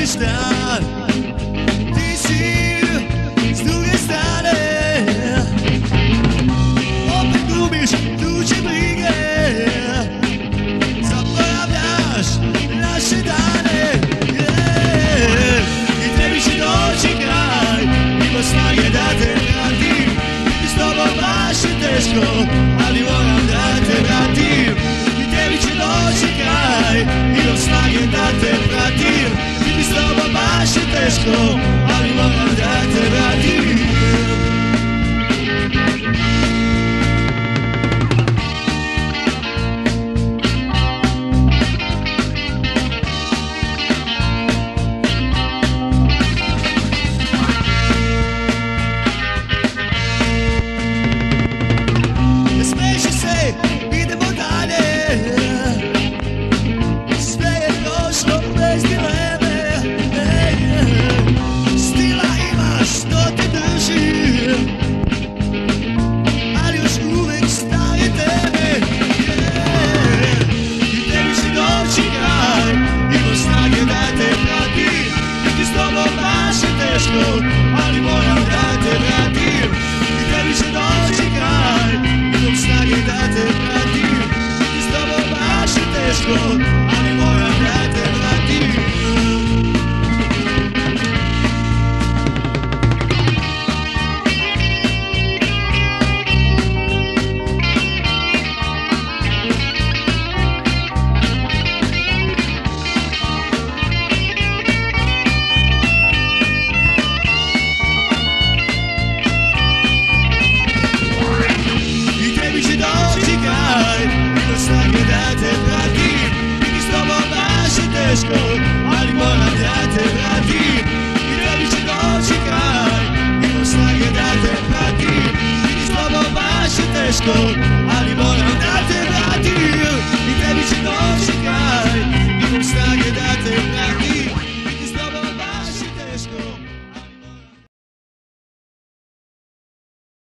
dan. Ti si s druge strane, opet gubiš tuđe brige, zaboravljaš naše dane. I tebi će doći kraj, ima snage da te vratim. I s tobom baš je teško, ali moram da te vratim. I tebi će doći kraj, imam snage da te vratim. I s tobom baš je teško, ali moram da te vratim. Ali moram da te vratim. I tebi će doći kraj, imam snage da te vratim. I s tobom baš je teško, ali moram da te vratim. Ali moram da te vratim. I tebi će doći kraj, imam snage da te vratim. I s tobom baš je teško,